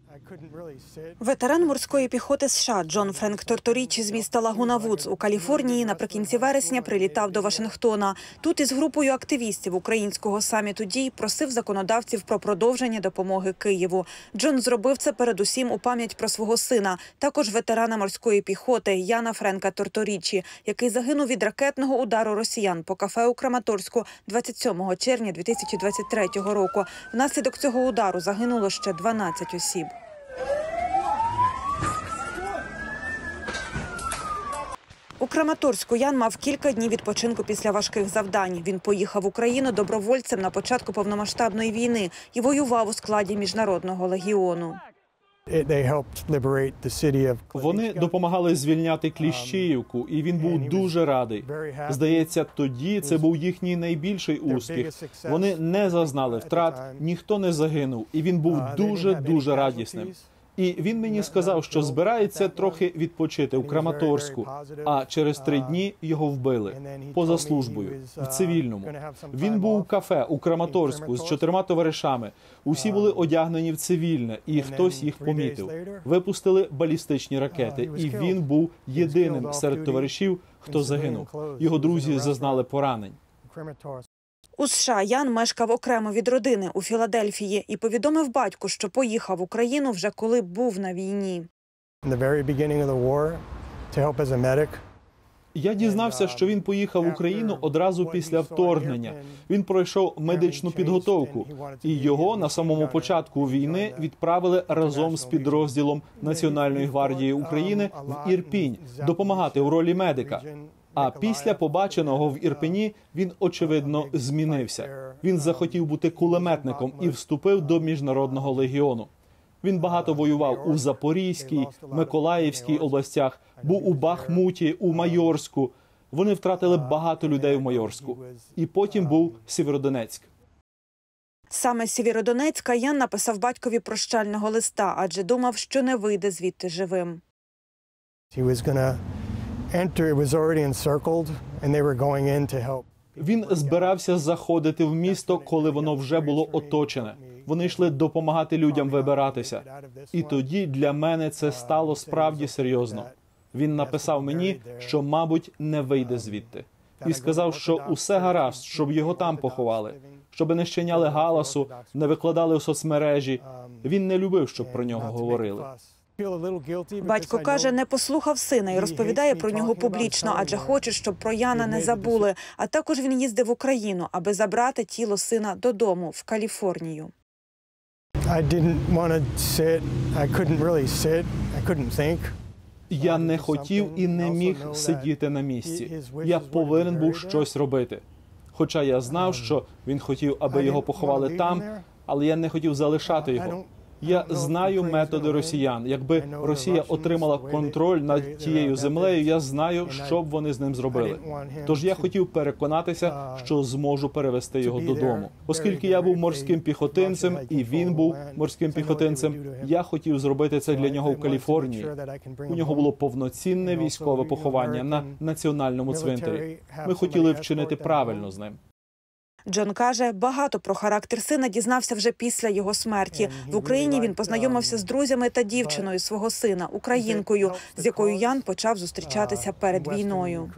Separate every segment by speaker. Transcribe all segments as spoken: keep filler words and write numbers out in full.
Speaker 1: Ветеран морської піхоти США Джон Френк Торторічі з міста Лагуна-Вудс у Каліфорнії наприкінці вересня прилітав до Вашингтона. Тут із групою активістів українського саміту дій просив законодавців про продовження допомоги Києву. Джон зробив це передусім у пам'ять про свого сина, також ветерана морської піхоти Яна Френка Торторічі, який загинув від ракетного удару росіян по кафе у Краматорську двадцять сьомого червня дві тисячі двадцять третього року. Внаслідок цього удару загинуло ще дванадцять осіб. У Краматорську Ян мав кілька днів відпочинку після важких завдань. Він поїхав в Україну добровольцем на початку повномасштабної війни і воював у складі Міжнародного легіону.
Speaker 2: Вони допомагали звільняти Кліщіївку, і він був дуже радий. Здається, тоді це був їхній найбільший успіх. Вони не зазнали втрат, ніхто не загинув, і він був дуже-дуже радісним. І він мені сказав, що збирається трохи відпочити у Краматорську, а через три дні його вбили, поза службою, в цивільному. Він був у кафе у Краматорську з чотирма товаришами. Усі були одягнені в цивільне, і хтось їх помітив. Випустили балістичні ракети, і він був єдиним серед товаришів, хто загинув. Його друзі зазнали поранень.
Speaker 1: У США Ян мешкав окремо від родини у Філадельфії і повідомив батьку, що поїхав в Україну вже коли був на війні.
Speaker 2: Я дізнався, що він поїхав в Україну одразу після вторгнення. Він пройшов медичну підготовку, і його на самому початку війни відправили разом з підрозділом Національної гвардії України в Ірпінь допомагати у ролі медика. А після побаченого в Ірпені він, очевидно, змінився. Він захотів бути кулеметником і вступив до Міжнародного легіону. Він багато воював у Запорізькій, Миколаївській областях, був у Бахмуті, у Майорську. Вони втратили багато людей в Майорську. І потім був Сєвєродонецьк.
Speaker 1: Саме з Сєвєродонецька Ян написав батькові прощального листа, адже думав, що не вийде звідти живим.
Speaker 2: Він збирався заходити в місто, коли воно вже було оточене. Вони йшли допомагати людям вибиратися. І тоді для мене це стало справді серйозно. Він написав мені, що, мабуть, не вийде звідти. І сказав, що усе гаразд, щоб його там поховали, щоб не щиняли галасу, не викладали у соцмережі. Він не любив, щоб про нього говорили.
Speaker 1: Батько каже, не послухав сина і розповідає про нього публічно, адже хоче, щоб про Яна не забули. А також він їздив в Україну, аби забрати тіло сина додому, в Каліфорнію.
Speaker 2: Я не хотів і не міг сидіти на місці. Я повинен був щось робити. Хоча я знав, що він хотів, аби його поховали там, але я не хотів залишати його. Я знаю методи росіян. Якби Росія отримала контроль над тією землею, я знаю, що б вони з ним зробили. Тож я хотів переконатися, що зможу перевести його додому. Оскільки я був морським піхотинцем, і він був морським піхотинцем, я хотів зробити це для нього в Каліфорнії. У нього було повноцінне військове поховання на національному цвинтарі. Ми хотіли вчинити правильно з ним.
Speaker 1: Джон каже, багато про характер сина дізнався вже після його смерті. В Україні він познайомився з друзями та дівчиною свого сина, українкою, з якою Ян почав зустрічатися перед війною.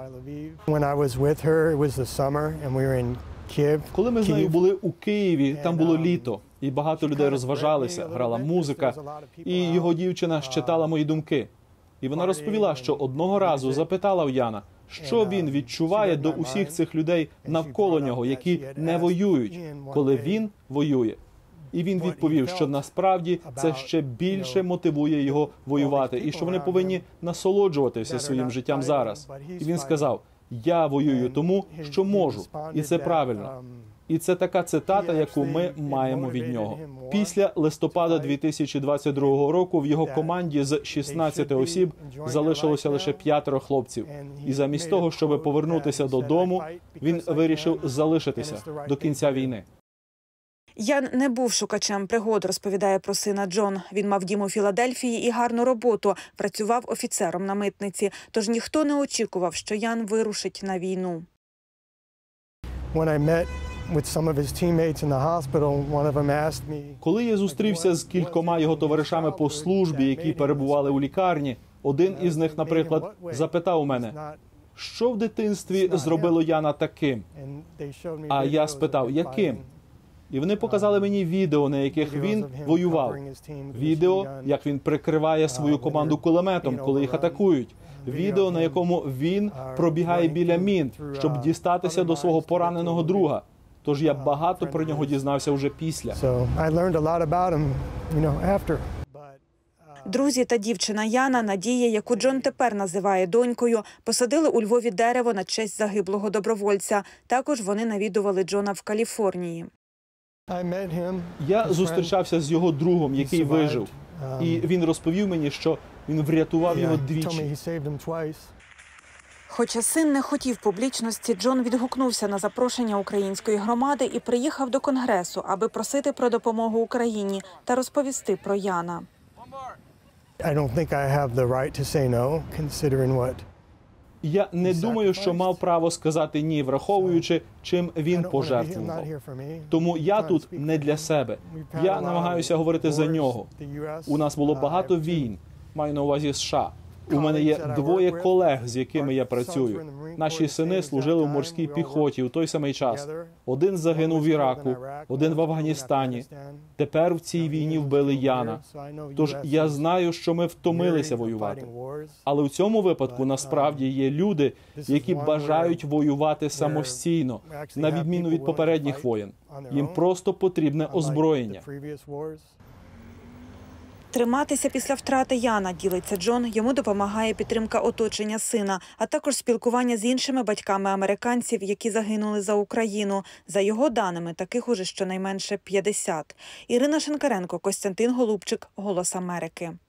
Speaker 2: Коли ми з нею були у Києві, там було літо, і багато людей розважалися, грала музика, і його дівчина щитала мої думки. І вона розповіла, що одного разу запитала у Яна, що він відчуває до усіх цих людей навколо нього, які не воюють, коли він воює. І він відповів, що насправді це ще більше мотивує його воювати, і що вони повинні насолоджуватися своїм життям зараз. І він сказав, я воюю тому, що можу, і це правильно. І це така цитата, яку ми маємо від нього. Після листопада дві тисячі двадцять другого року в його команді з шістнадцяти осіб залишилося лише п'ятеро хлопців. І замість того, щоб повернутися додому, він вирішив залишитися до кінця війни.
Speaker 1: Ян не був шукачем пригод, розповідає про сина Джон. Він мав дім у Філадельфії і гарну роботу, працював офіцером на митниці. Тож ніхто не очікував, що Ян вирушить на війну.
Speaker 3: with some of his teammates in the hospital, one of them asked me,
Speaker 2: Коли я зустрівся з кількома його товаришами по службі, які перебували у лікарні, один із них, наприклад, запитав у мене, що в дитинстві зробило Яна таким?
Speaker 3: and they showed me
Speaker 2: А я
Speaker 3: videos of
Speaker 2: спитав,
Speaker 3: him
Speaker 2: яким?
Speaker 3: fighting,
Speaker 2: І вони показали мені відео, на яких
Speaker 3: videos
Speaker 2: він
Speaker 3: of him
Speaker 2: воював.
Speaker 3: covering his team with a
Speaker 2: Відео,
Speaker 3: machine gun.
Speaker 2: як він прикриває свою команду кулеметом, коли їх атакують. Відео, на якому він пробігає біля мін, щоб дістатися до свого пораненого друга. Тож я багато про нього дізнався вже після.
Speaker 3: So I learned a lot about him, you know, after.
Speaker 1: Друзі та дівчина Яна, Надія, яку Джон тепер називає донькою, посадили у Львові дерево на честь загиблого добровольця. Також вони навідували Джона в Каліфорнії.
Speaker 3: I met him.
Speaker 2: Я зустрічався з його другом, який вижив. І він розповів мені, що він врятував його
Speaker 3: Told me
Speaker 2: двічі.
Speaker 3: he saved him twice.
Speaker 1: Хоча син не хотів публічності, Джон відгукнувся на запрошення української громади і приїхав до Конгресу, аби просити про допомогу Україні та розповісти про Яна.
Speaker 3: I don't think I have the right to say no, considering what.
Speaker 2: Я не думаю, що мав право сказати ні, враховуючи, чим
Speaker 3: I
Speaker 2: він
Speaker 3: don't wanna be- I'm not
Speaker 2: пожертвував.
Speaker 3: here for me.
Speaker 2: Тому я
Speaker 3: I'm
Speaker 2: тут
Speaker 3: trying to
Speaker 2: не
Speaker 3: speak
Speaker 2: для
Speaker 3: for
Speaker 2: себе.
Speaker 3: We've had
Speaker 2: Я
Speaker 3: a lot
Speaker 2: намагаюся
Speaker 3: of
Speaker 2: говорити за
Speaker 3: wars.
Speaker 2: нього.
Speaker 3: The ю ес,
Speaker 2: У нас було
Speaker 3: uh,
Speaker 2: багато
Speaker 3: I have two
Speaker 2: війн, маю на увазі США. У мене є двоє колег, з якими я працюю. Наші сини служили в морській піхоті у той самий час. Один загинув в Іраку, один в Афганістані. Тепер в цій війні вбили Яна. Тож я знаю, що ми втомилися воювати. Але в цьому випадку насправді є люди, які бажають воювати самостійно, на відміну від попередніх воєн. Їм просто потрібне озброєння.
Speaker 1: Триматися після втрати Яна, ділиться Джон, йому допомагає підтримка оточення сина, а також спілкування з іншими батьками американців, які загинули за Україну. За його даними, таких уже щонайменше п'ятдесят. Ірина Шинкаренко, Костянтин Голубчик, «Голос Америки».